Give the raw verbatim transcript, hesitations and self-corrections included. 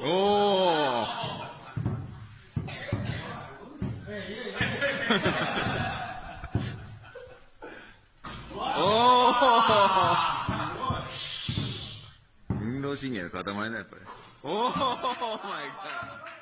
おおおお運動神経の塊だやっぱり。おおマイガー